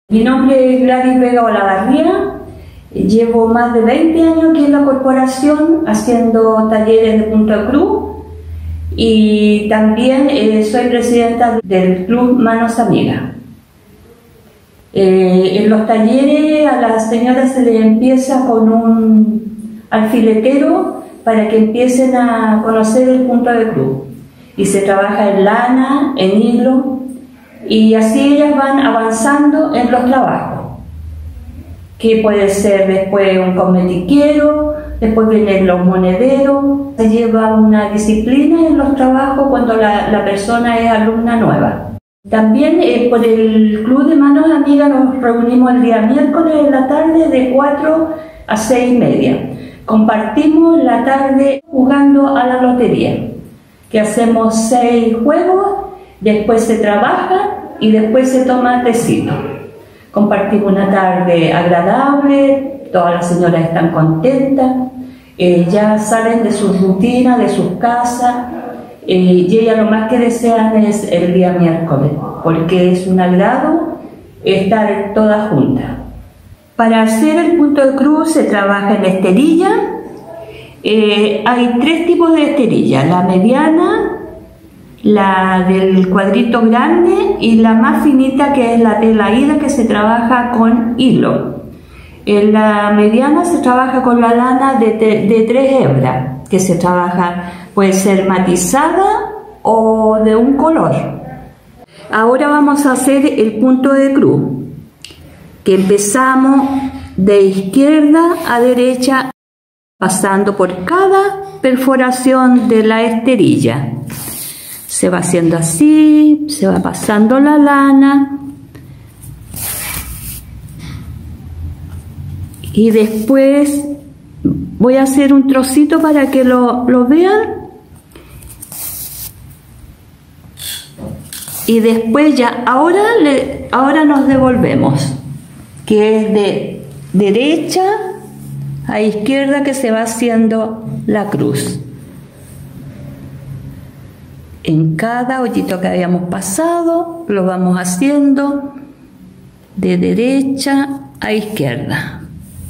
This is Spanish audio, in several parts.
Mi nombre es Gladys Vega Olavarría, llevo más de 20 años aquí en la corporación haciendo talleres de punto de cruz y también soy presidenta del club Manos Amigas. En los talleres a las señoras se les empieza con un alfiletero para que empiecen a conocer el punto de cruz y se trabaja en lana, en hilo, y así ellas van avanzando en los trabajos, que puede ser después un cosmetiquero, después vienen los monederos. Se lleva una disciplina en los trabajos cuando la persona es alumna nueva. También por el Club de Manos Amigas nos reunimos el día miércoles en la tarde de 4 a 6:30. Compartimos la tarde jugando a la lotería, que hacemos 6 juegos. Después se trabaja y después se toma tecito. Compartimos una tarde agradable, todas las señoras están contentas, ya salen de sus rutinas, de sus casas, y ellas lo más que desean es el día miércoles, porque es un agrado estar todas juntas. Para hacer el punto de cruz se trabaja en esterilla. Hay 3 tipos de esterilla: la mediana, la del cuadrito grande y la más finita, que es la tela ida, que se trabaja con hilo. En la mediana se trabaja con la lana de 3 hebras, que se trabaja, puede ser matizada o de un color. Ahora vamos a hacer el punto de cruz, que empezamos de izquierda a derecha, pasando por cada perforación de la esterilla. Se va haciendo así, se va pasando la lana y después voy a hacer un trocito para que lo vean, y después ya, ahora nos devolvemos, que es de derecha a izquierda que se va haciendo la cruz. En cada hoyito que habíamos pasado, lo vamos haciendo de derecha a izquierda.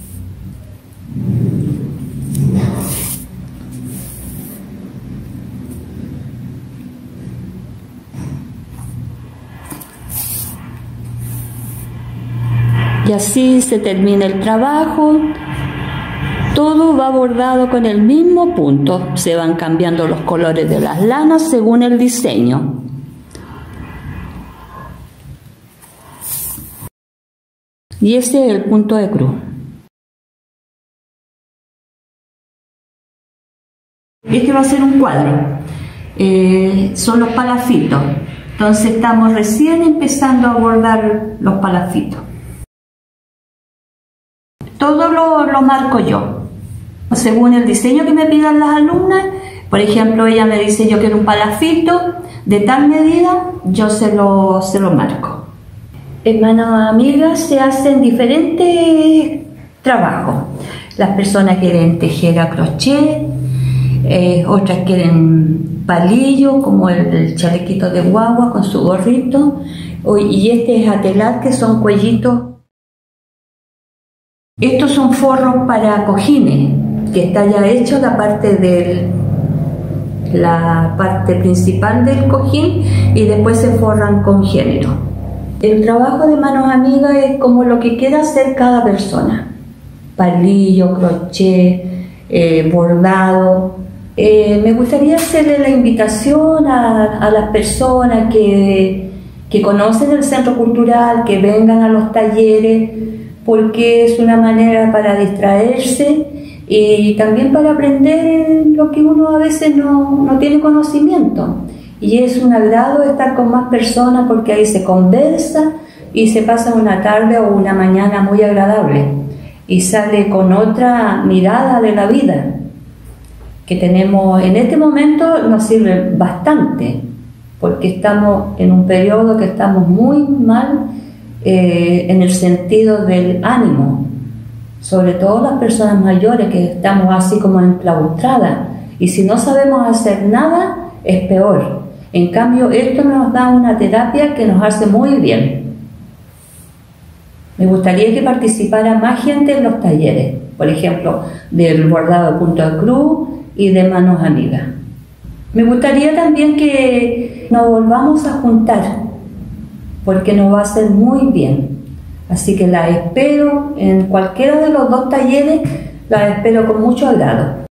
Y así se termina el trabajo. Todo va bordado con el mismo punto. Se van cambiando los colores de las lanas según el diseño. Y ese es el punto de cruz. Este va a ser un cuadro. Son los palafitos. Entonces estamos recién empezando a bordar los palafitos. Todo lo marco yo, según el diseño que me pidan las alumnas. Por ejemplo, ella me dice: yo quiero un palafito de tal medida, yo se lo marco. En Manos Amigas se hacen diferentes trabajos. Las personas quieren tejer a crochet, otras quieren palillo, como el chalequito de guagua con su gorrito, y este es a telar, que son cuellitos. Estos son forros para cojines, que está ya hecho la parte principal del cojín, y después se forran con género. El trabajo de Manos Amigas es como lo que quiera hacer cada persona: palillo, crochet, bordado. Me gustaría hacerle la invitación a las personas que conocen el centro cultural, que vengan a los talleres, porque es una manera para distraerse y también para aprender lo que uno a veces no tiene conocimiento. Y es un agrado estar con más personas, porque ahí se conversa y se pasa una tarde o una mañana muy agradable y sale con otra mirada de la vida que tenemos en este momento. Nos sirve bastante, porque estamos en un periodo que estamos muy mal en el sentido del ánimo, sobre todo las personas mayores, que estamos así como enclaustradas, y si no sabemos hacer nada es peor. En cambio, esto nos da una terapia que nos hace muy bien. Me gustaría que participara más gente en los talleres, por ejemplo, del bordado de punto de cruz y de manos amigas. Me gustaría también que nos volvamos a juntar, porque nos va a hacer muy bien. Así que la espero en cualquiera de los dos talleres, la espero con mucho agrado.